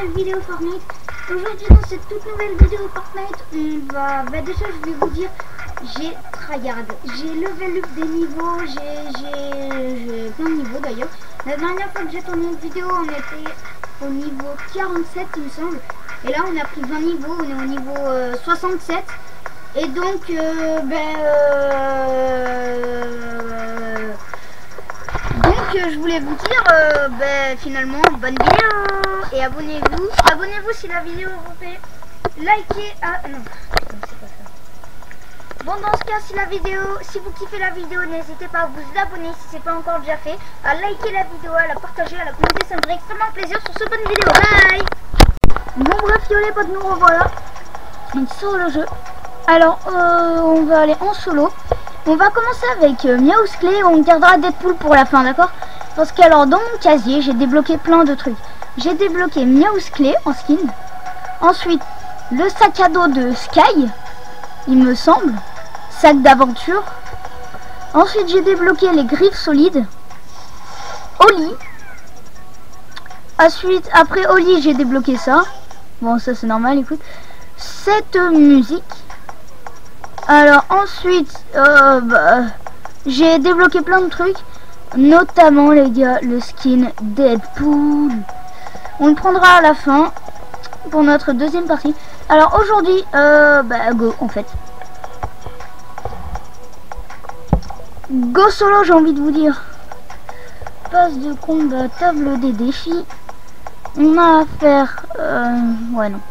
nouvelle vidéo Fortnite. Aujourd'hui dans cette toute nouvelle vidéo Fortnite, on va... déjà je vais vous dire, j'ai tryhard, j'ai level up des niveaux, j'ai plein de niveaux d'ailleurs. La dernière fois que j'ai tourné une vidéo, on était au niveau 47 il me semble. Et là on a pris 20 niveaux, on est au niveau 67. Et donc je voulais vous dire finalement bonne vidéo et abonnez-vous si la vidéo vous fait liker non c'est pas ça. Bon, dans ce cas, si vous kiffez la vidéo, n'hésitez pas à vous abonner si c'est pas encore déjà fait, à liker la vidéo, à la partager, à la commenter, ça me ferait extrêmement plaisir sur ce bonne vidéo. Bye. Bon bref, les potes, nous revoilà sur le jeu. Alors on va aller en solo. On va commencer avec Meowsclé. On gardera Deadpool pour la fin, d'accord? Parce que alors dans mon casier j'ai débloqué plein de trucs. J'ai débloqué Meowsclé en skin. Ensuite le sac à dos de Sky, il me semble, sac d'aventure. Ensuite j'ai débloqué les griffes solides, Oli. Ensuite après Oli j'ai débloqué ça. Bon, ça c'est normal, écoute. Cette musique. Alors ensuite j'ai débloqué plein de trucs, notamment les gars le skin Deadpool. On le prendra à la fin pour notre deuxième partie. Alors aujourd'hui go en fait. Go solo, j'ai envie de vous dire. Passe de combat, table des défis. On a à faire ouais non.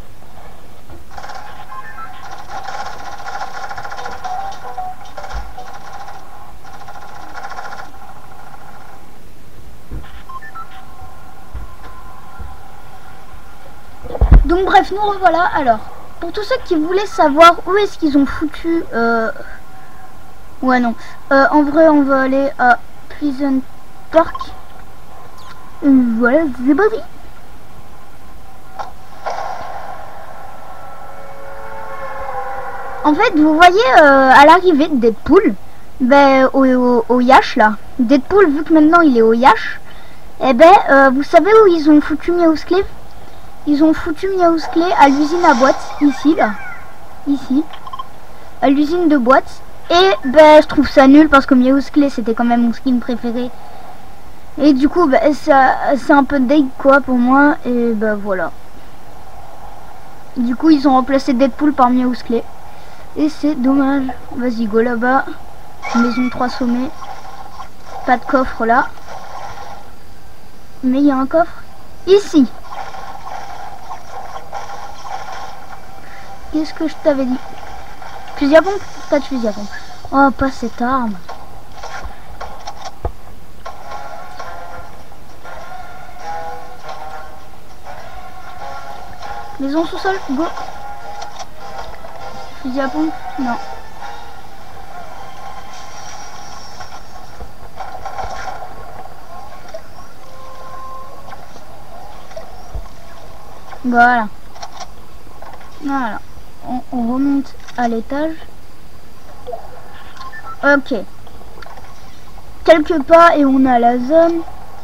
Donc bref, nous revoilà. Alors, pour tous ceux qui voulaient savoir où est-ce qu'ils ont foutu... Ouais, non. En vrai, on va aller à Pleasant Park. Voilà, c'est parti. En fait, vous voyez à l'arrivée de Deadpool, au Yash, là. Deadpool, vu que maintenant il est au Yash, vous savez où ils ont foutu Meowsclé? Ils ont foutu Meowsclé à l'usine à boîtes, ici, là. Ici. À l'usine de boîtes. Et je trouve ça nul parce que Meowsclé c'était quand même mon skin préféré. Et du coup, c'est un peu deg quoi pour moi. Et voilà. Du coup, ils ont remplacé Deadpool par Meowsclé. Et c'est dommage. Vas-y, go là-bas. Maison 3 sommets. Pas de coffre là. Mais il y a un coffre ici. Qu'est-ce que je t'avais dit? Fusil à pompe? Pas de fusil à pompe. Oh, pas cette arme. Maison sous-sol, go. Fusil à pompe? Non. Voilà. Voilà. On remonte à l'étage. Ok. Quelques pas et on a la zone.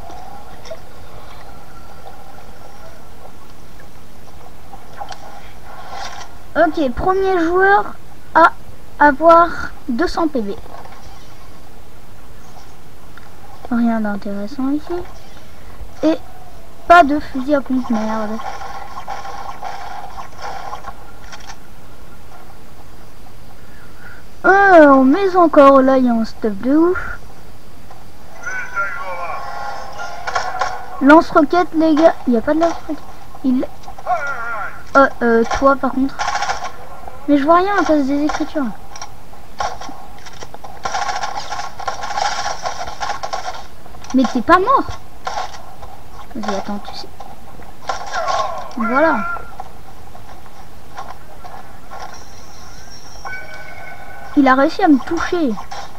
Ok, premier joueur à avoir 200 PV. Rien d'intéressant ici. Et pas de fusil à pompe, merde. Mais encore là il y a un stuff de ouf. Lance-roquette les gars. Il n'y a pas de lance-roquette. Toi par contre. Mais je vois rien à cause des écritures. Mais t'es pas mort. Vas-y attends, tu sais. Voilà. Il a réussi à me toucher.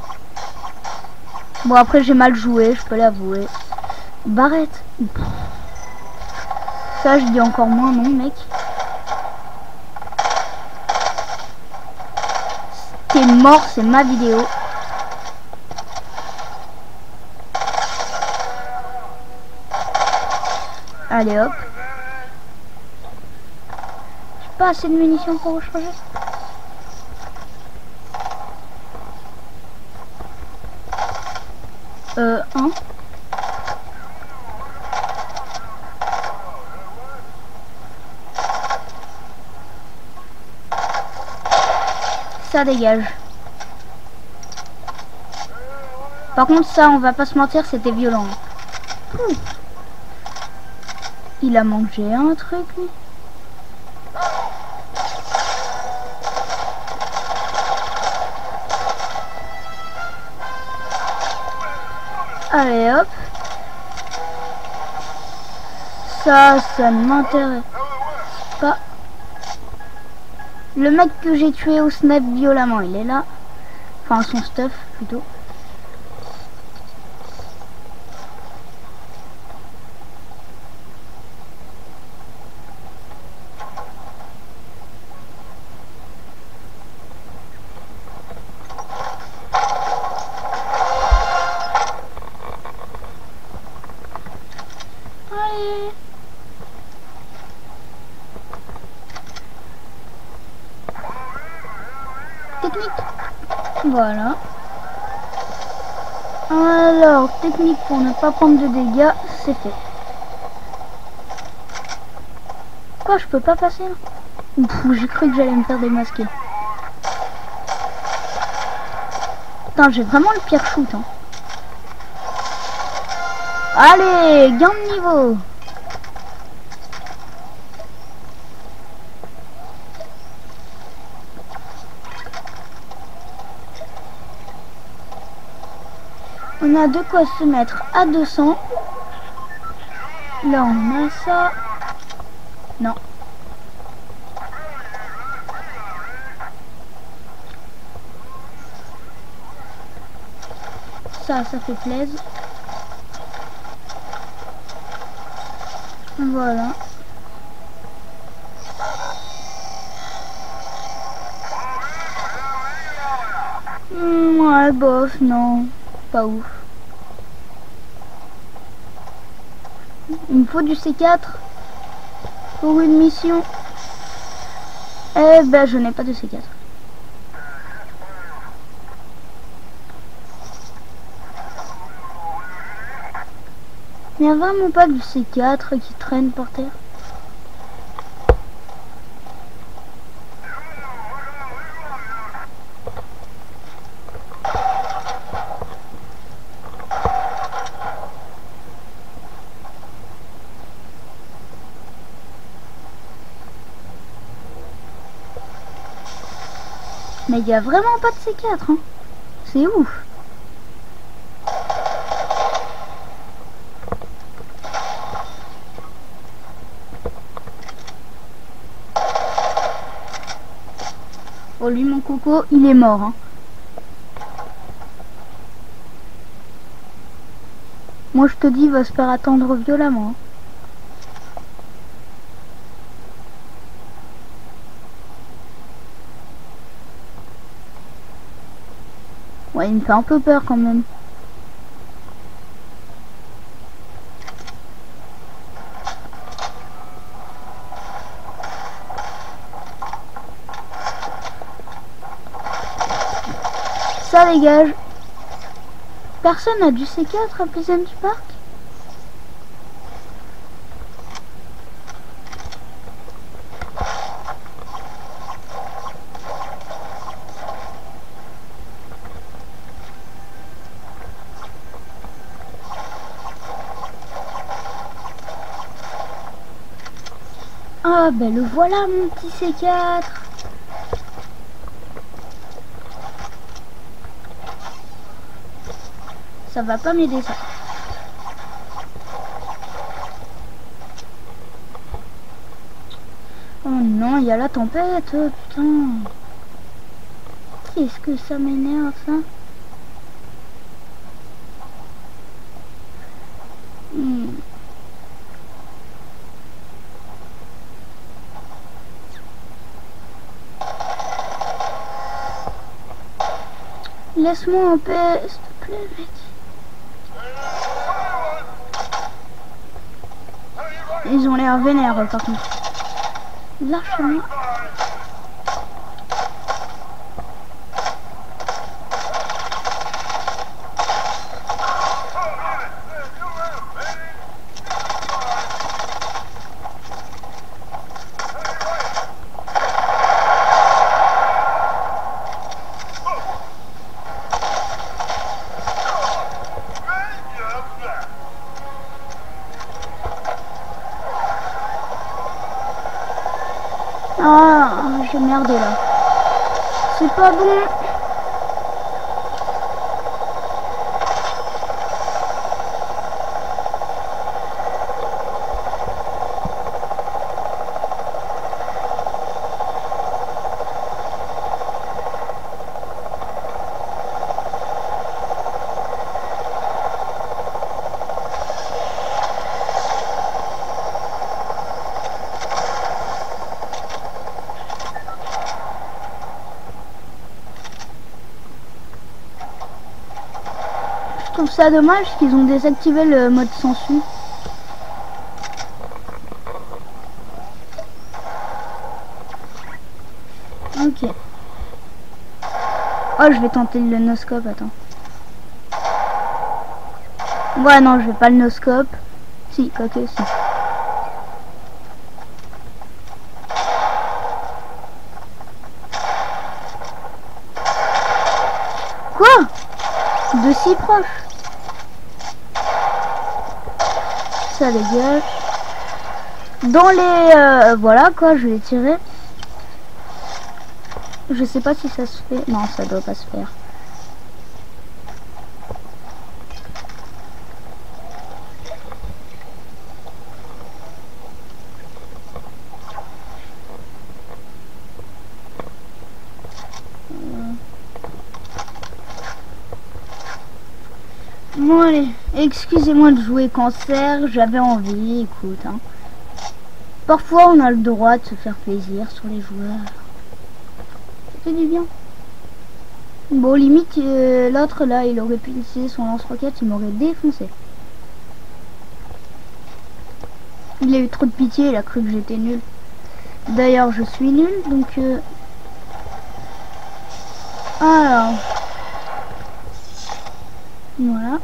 Bon après j'ai mal joué, je peux l'avouer. Barrette. Ça je dis encore moins non mec. T'es mort, c'est ma vidéo. Allez hop. pas assez de munitions pour recharger. Un. Ça dégage. Par contre ça, on va pas se mentir, c'était violent. Il a mangé un truc lui. Allez hop. Ça ne m'intéresse pas. Le mec que j'ai tué au snipe violemment, il est là. Enfin son stuff plutôt. Allez. Technique. Voilà. Alors, technique pour ne pas prendre de dégâts, c'est fait. Quoi, je peux pas passer là? J'ai cru que j'allais me faire démasquer. Putain, j'ai vraiment le pire shoot. Hein. Allez, gain de niveau. On a de quoi se mettre à 200. Là, on a ça. Non. Ça fait plaisir. Voilà. Ouais, bof, non. Pas ouf. Il me faut du C4 pour une mission. Eh ben, je n'ai pas de C4. Il n'y a vraiment pas de C4 qui traîne par terre. Mais il n'y a vraiment pas de C4, hein. C'est ouf. Oh, lui, mon coco, il est mort, hein. Moi, je te dis, il va se faire attendre violemment. Hein. Ouais, il me fait un peu peur quand même. Ça dégage. Personne n'a du C4 à Pleasant Park? Ah ben le voilà mon petit C4. Ça va pas m'aider ça. Oh non, il y a la tempête, putain. Qu'est-ce que ça m'énerve ça. Laisse-moi en paix, s'il te plaît, mec. Ils ont l'air vénères par contre. Lâche-moi. Ah, j'ai merdé là. C'est pas bon. Je trouve ça dommage qu'ils ont désactivé le mode sensu. Ok. Oh, je vais tenter le noscope, attends. Ouais, non, je vais pas le noscope. Si, quoique, si. Quoi? De si proche. Ça dégage. Dans les... voilà quoi, je l'ai tiré. Je sais pas si ça se fait. Non, ça doit pas se faire. Bon allez, excusez-moi de jouer cancer, j'avais envie, écoute. Hein. Parfois on a le droit de se faire plaisir sur les joueurs. Ça fait du bien. Bon limite l'autre là il aurait pu utiliser son lance-roquette, il m'aurait défoncé. Il a eu trop de pitié, il a cru que j'étais nul. D'ailleurs je suis nul donc alors voilà.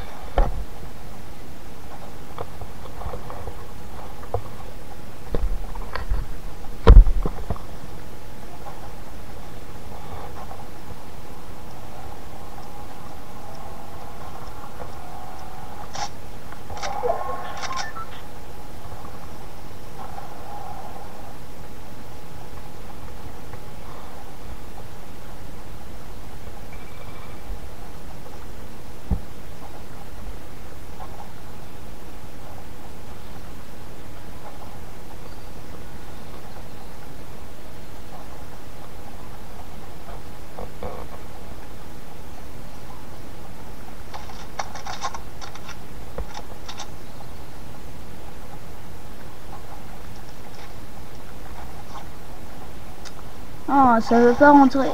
Oh, ça veut pas rentrer.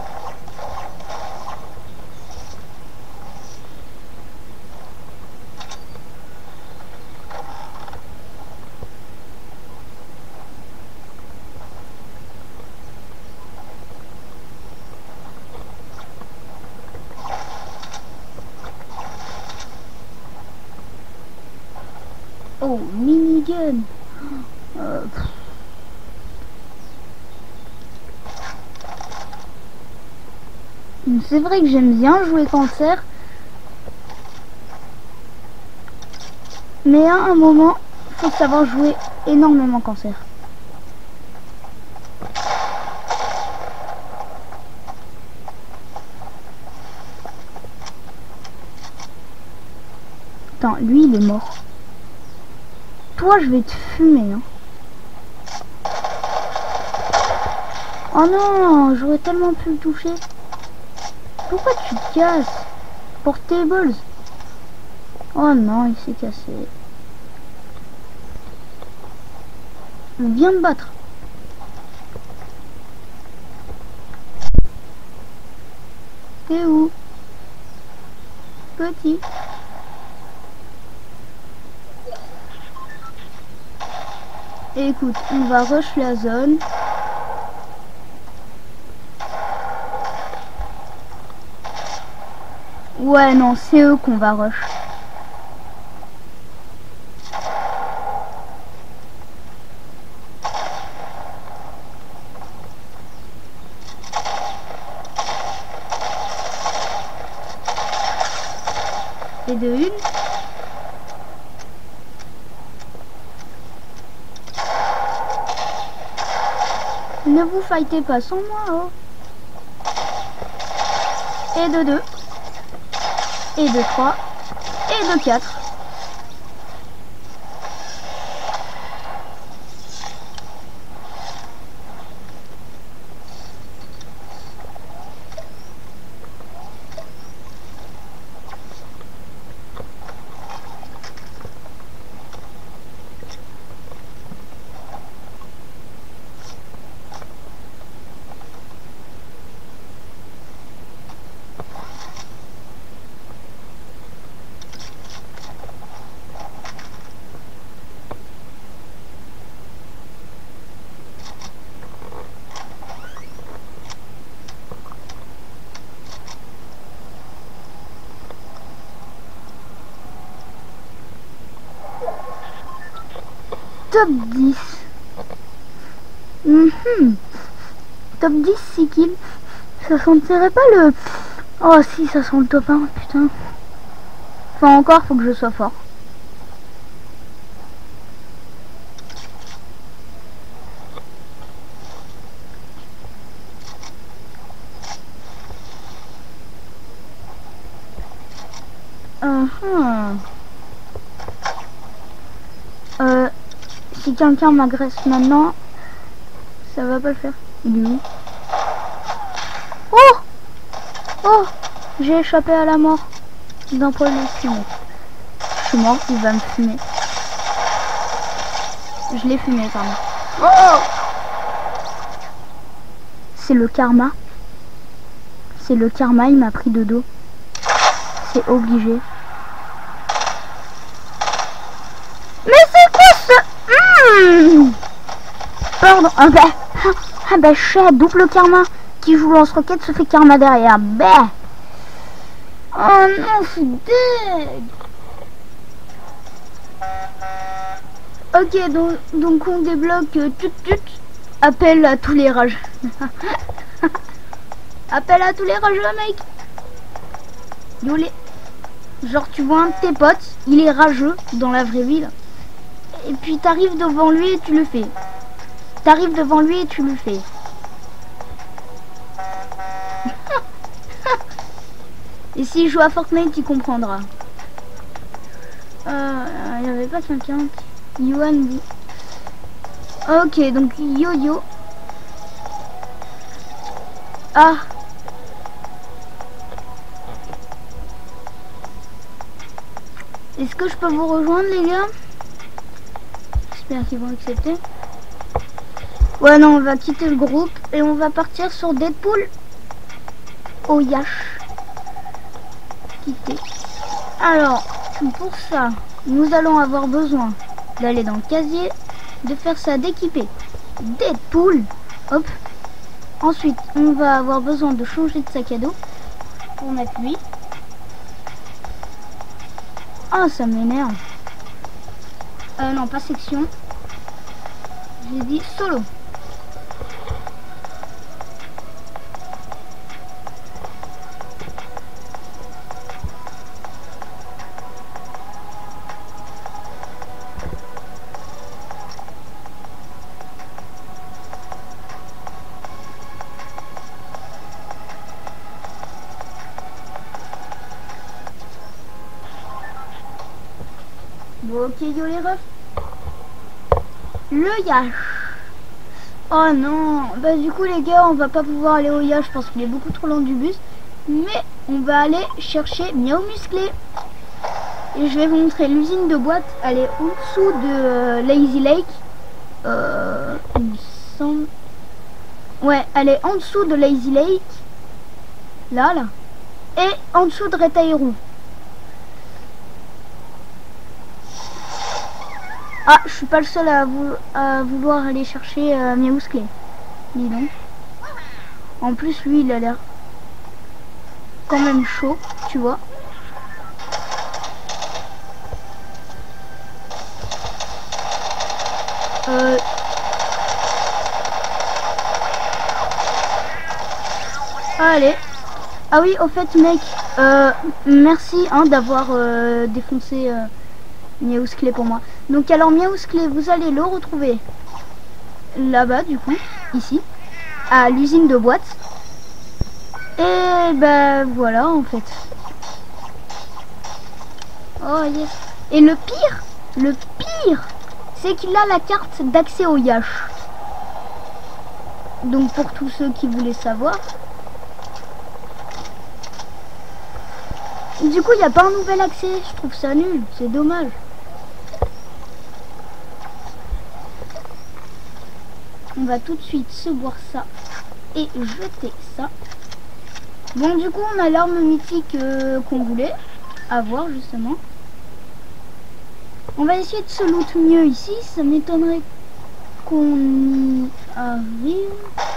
Oh, minigun. C'est vrai que j'aime bien jouer cancer. Mais à un moment, faut savoir jouer énormément cancer. Attends, lui il est mort. Toi je vais te fumer hein. Oh non, j'aurais tellement pu le toucher. Pourquoi tu te casses? Portables. Oh non, il s'est cassé. Viens me battre. T'es où? Petit. Et écoute, on va rush la zone. Ouais, non, c'est eux qu'on va rush. Et de une. Ne vous fightez pas sans moi, oh. Et de 2. Et de 3. Et de 4. Top 10. Top 10 6 kills. Ça sentirait pas le... Oh si, ça sent le top 1, putain. Enfin encore, faut que je sois fort. Si quelqu'un m'agresse maintenant, ça va pas le faire. Il est où? Oh! Oh! J'ai échappé à la mort d'un poil de fumée. Je suis mort, il va me fumer. Je l'ai fumé, pardon. Oh! C'est le karma. C'est le karma, il m'a pris de dos. C'est obligé. Mais c'est quoi ce... Pardon. Ah bah chat, double karma. Qui joue lance-roquette se fait karma derrière. Bah. Oh non, je suis deg. Ok, donc on débloque tut. Appel à tous les rages. Appel à tous les rageux, mec. Yolé. Genre tu vois un de tes potes, il est rageux dans la vraie vie là. Et puis t'arrives devant lui et tu le fais. T'arrives devant lui et tu le fais. Et s'il joue à Fortnite, il comprendra. Il n'y avait pas quelqu'un qui... Yohan. Ok, donc yo-yo. Ah. Est-ce que je peux vous rejoindre, les gars? J'espère qu'ils vont accepter. Ouais, non, on va quitter le groupe et on va partir sur Deadpool. Oh, yash. Quitter. Alors, pour ça, nous allons avoir besoin d'aller dans le casier, de faire ça d'équiper Deadpool. Hop. Ensuite, on va avoir besoin de changer de sac à dos pour mettre lui. Ah, ça m'énerve. Non, pas section. J'ai dit solo. Bon, ok, yo les refs. Le yash. Oh non. Bah du coup les gars, on va pas pouvoir aller au yash parce qu'il est beaucoup trop loin du bus. Mais on va aller chercher Miaou Musclé. Et je vais vous montrer l'usine de boîte. Elle est en dessous de Lazy Lake. Il me semble... Ouais, elle est en dessous de Lazy Lake. Là. Et en dessous de Retairou. Ah, je suis pas le seul à vouloir aller chercher Miaousclé. Dis donc. En plus, lui, il a l'air quand même chaud, tu vois. Allez. Ah oui, au fait, mec, merci hein, d'avoir défoncé Miaousclé pour moi. Donc alors, Miaousclé, vous allez le retrouver là-bas, du coup, ici, à l'usine de boîtes. Et ben voilà, en fait. Oh yes. Et le pire, c'est qu'il a la carte d'accès au Yash. Donc pour tous ceux qui voulaient savoir. Du coup, il n'y a pas un nouvel accès. Je trouve ça nul. C'est dommage. On va tout de suite se boire ça et jeter ça. Bon, du coup, on a l'arme mythique qu'on voulait avoir, justement. On va essayer de se loot mieux ici. Ça m'étonnerait qu'on y arrive.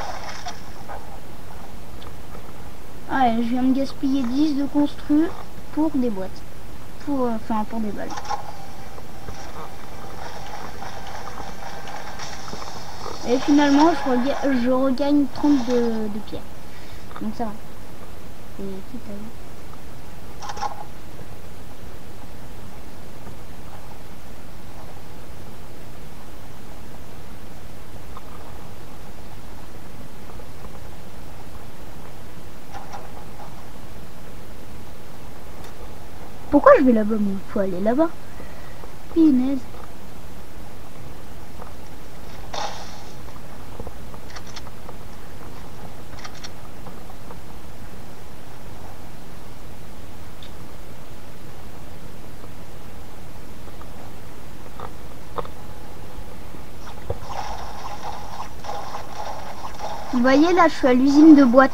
Ouais, je viens de gaspiller 10 de construit pour des boîtes. Enfin, pour des balles. Et finalement, je regagne 30 de pierres. Donc ça va. Et tout à l'heure. Pourquoi je vais là-bas, moi? Faut aller là-bas. Pinaise. Vous voyez là, je suis à l'usine de boîtes.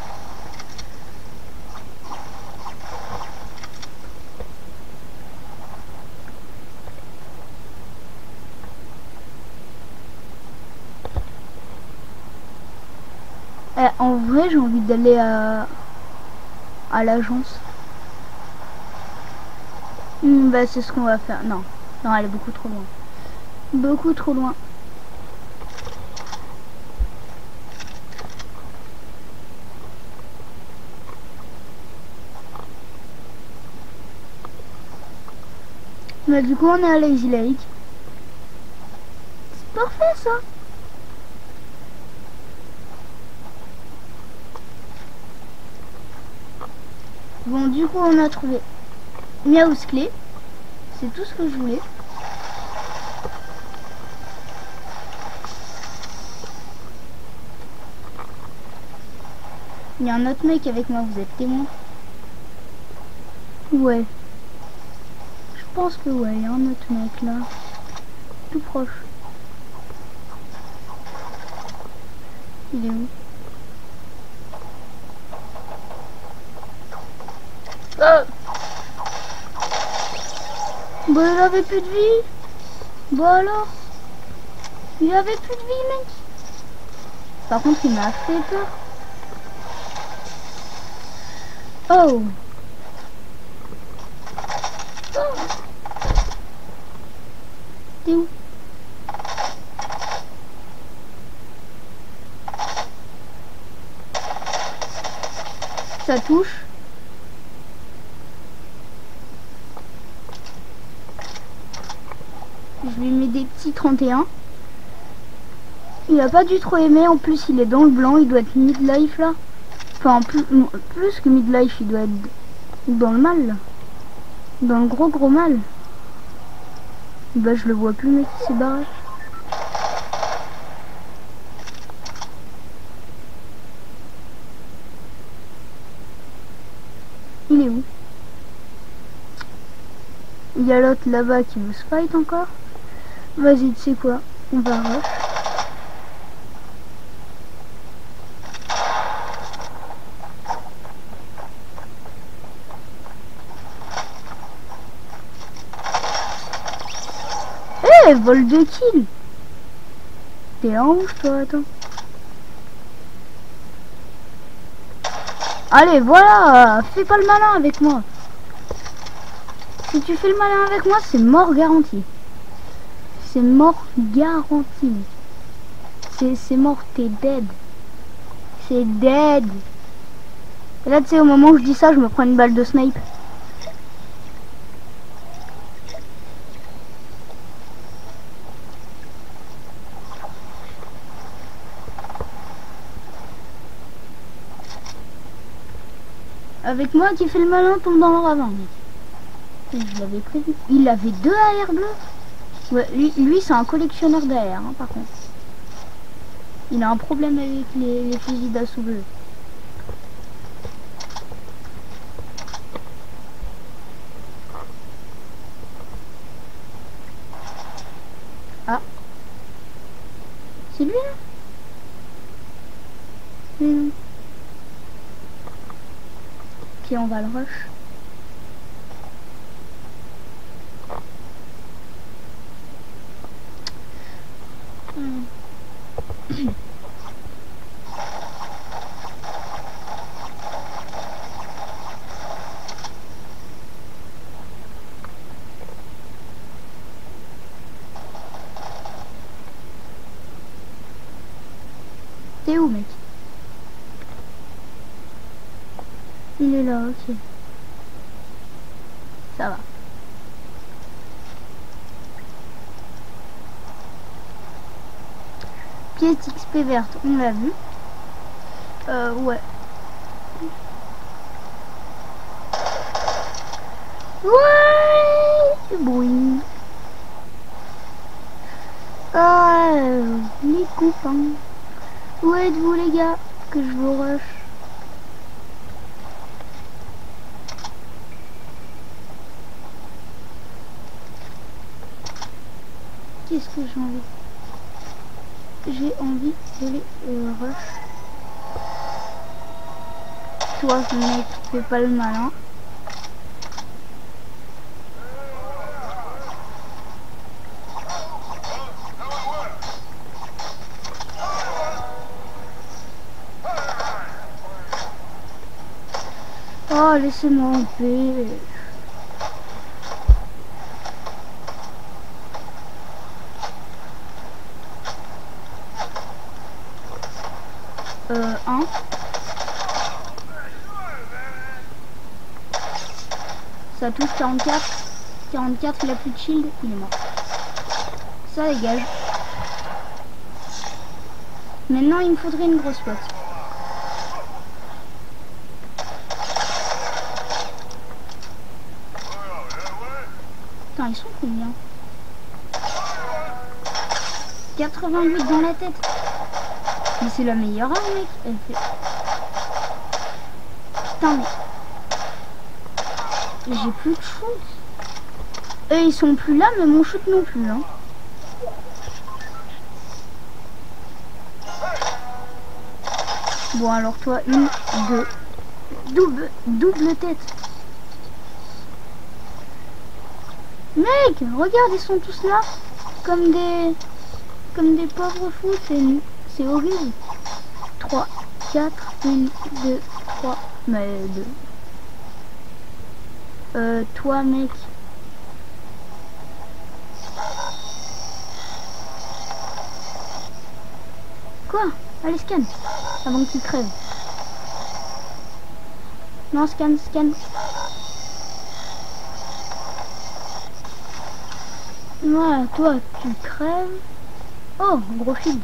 En vrai, j'ai envie d'aller à l'agence. Bah, c'est ce qu'on va faire. Non, non, elle est beaucoup trop loin. Beaucoup trop loin. Bah, du coup, on est à Lazy Lake. C'est parfait, ça. Bon, du coup, on a trouvé Miaousclé. C'est tout ce que je voulais. Il y a un autre mec avec moi, vous êtes témoin? Ouais. Je pense que ouais, il y a un autre mec là. Tout proche. Il est où? Bah il avait plus de vie. Bah alors. Il avait plus de vie, mec. Par contre il m'a fait peur. Oh. T'es où? Ça touche. Je lui mets des petits 31. Il a pas dû trop aimer. En plus il est dans le blanc. Il doit être midlife là. Enfin plus que midlife. Il doit être dans le mal là. Dans le gros mal. Bah je le vois plus, mec, il s'est barré. Il est où? Il y a l'autre là-bas qui veut se fight encore. Vas-y, tu sais quoi? On va rush. vol de kill. T'es en rouge toi, attends. Allez, voilà, fais pas le malin avec moi. Si tu fais le malin avec moi, c'est mort garanti. C'est mort garanti. C'est mort, t'es dead. C'est dead. Et là, tu sais, au moment où je dis ça, je me prends une balle de snipe. Avec moi qui fait le malin, tombe dans le ravin, mec. Je l'avais prévu. Il avait 2 AR bleus. Ouais, lui c'est un collectionneur d'AR, hein, par contre. Il a un problème avec les fusils d'assaut bleus. Ah. C'est lui là? Ok, on va le rush. T'es où, mec? Il est là, ok. Ça va. Pièce XP verte, on l'a vu. Ouais. Ouais, bruit. Ah, les copains. Où êtes-vous les gars? Que je vous rush. Qu'est-ce que j'ai envie? J'ai envie de les rush. Toi mec, fais pas le malin. Oh, laissez-moi en paix. Un. Ça touche 44. 44, il a plus de shield, il est mort. Ça dégage. Maintenant, il me faudrait une grosse pote. Putain, ils sont combien? 88 dans la tête. Mais c'est la meilleure arme, mec. Elle fait... Putain, mais... J'ai plus de shoot. Eux, ils sont plus là, mais mon shoot non plus, hein. Bon, alors toi, une, deux. Double tête. Mec, regarde, ils sont tous là. Comme des pauvres fous, c'est horrible. 3, 4, 1, 2, 3, mais 2. Toi, mec. Quoi? Allez, scan. Avant qu'il crève. Non, scan. Voilà, toi, tu crèves. Oh, gros shield.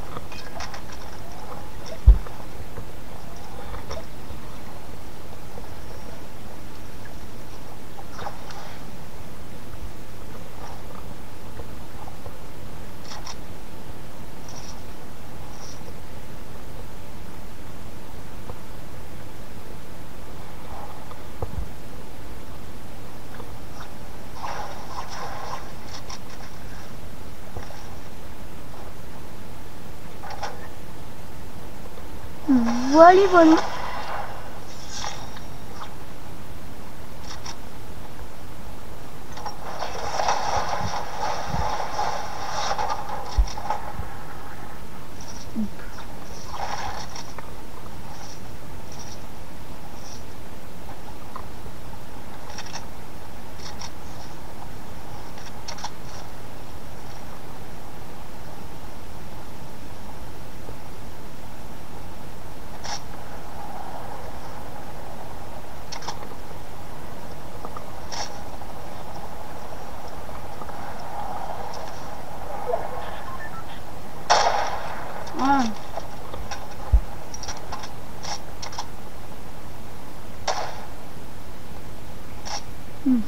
Voilà.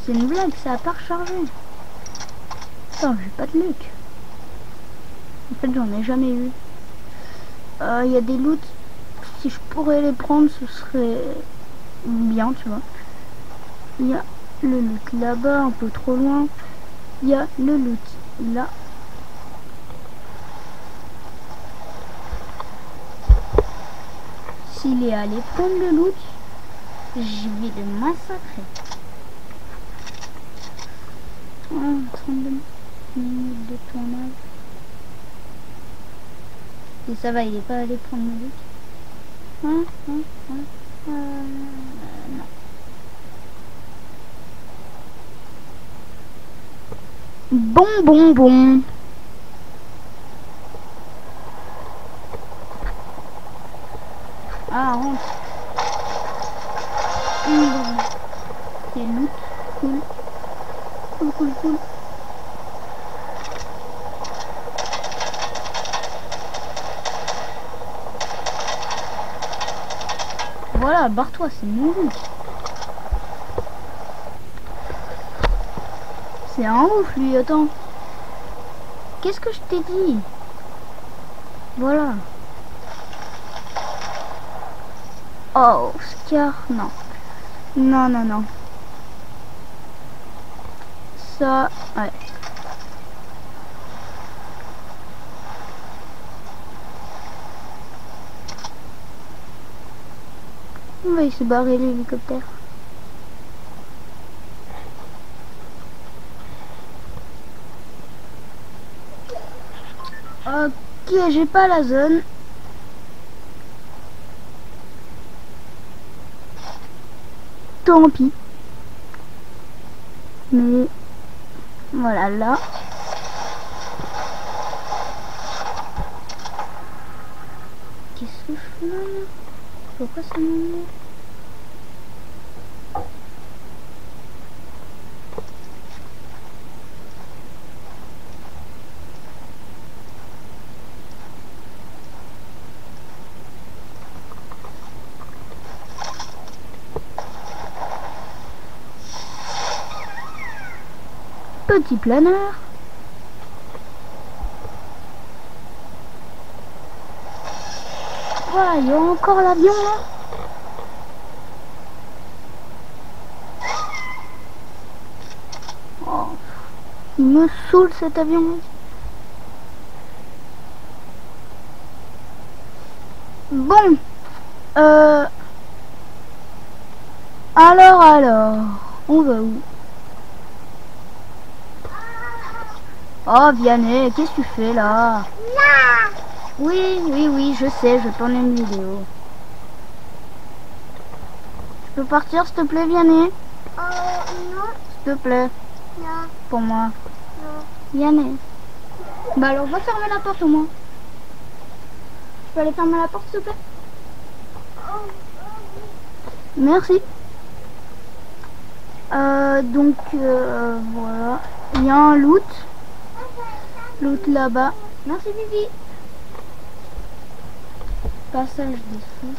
c'est une blague, ça a pas rechargé. Attends, j'ai pas de loot. En fait, j'en ai jamais eu. Il y a des loots. Si je pourrais les prendre, ce serait bien, tu vois. Il y a le loot là-bas, un peu trop loin. Il y a le loot là. S'il est allé prendre le loot, je vais le massacrer. 32 minutes de tournage. Et ça va, il est pas allé prendre le loot. Non. Bon. Ah, rentre. C'est loot. Cool. Voilà, barre-toi, c'est mon loot. C'est un ouf, lui, attends. Qu'est-ce que je t'ai dit? Voilà. Oh, Scar, non. Non. Ça, ouais. On va y se barrer l'hélicoptère. Ok, j'ai pas la zone. Tant pis. Mais voilà, là. Qu'est-ce que je fais là? Pourquoi ça m'ennuie? Petit planeur. Voilà, il y a encore l'avion là. Oh, il me saoule cet avion. Bon. Alors, on va où? Oh Vianney, qu'est-ce que tu fais là? Oui, je sais, je tourne une vidéo. Je peux partir s'il te plaît Vianney? Non. S'il te plaît, Non. pour moi. Non. Vianney. Bah alors va fermer la porte au moins. Tu peux aller fermer la porte s'il te plaît? Merci. Donc voilà. Il y a un loot. Loot là-bas. Merci Vivi. Passage des sous.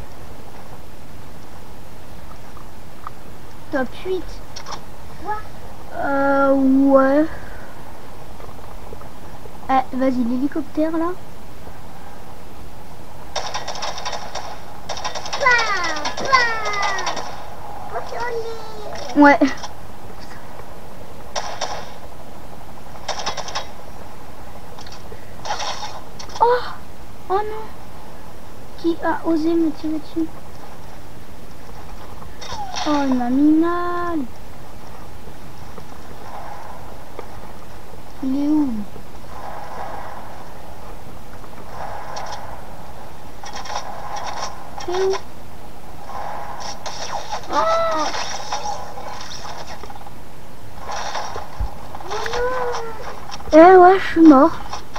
Top 8. Ouais. Vas-y, l'hélicoptère là. Ouais. Oh non. Qui a osé me tirer dessus? Oh, il m'a mis mal. Il est où? C'est où? Oh! Ouais, je suis mort.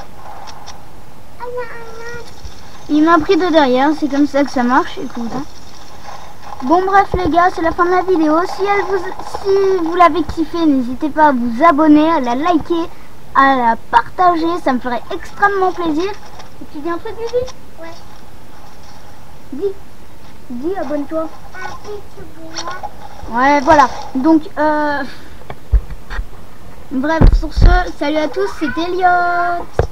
Il m'a pris de derrière, c'est comme ça que ça marche, écoute. Hein. Bon bref les gars, c'est la fin de la vidéo. Si vous l'avez kiffé, n'hésitez pas à vous abonner, à la liker, à la partager, ça me ferait extrêmement plaisir. Et tu dis un truc Vivi? Ouais. Dis, abonne-toi. Ouais, voilà. Donc, bref, sur ce, salut à tous, c'était Elliot.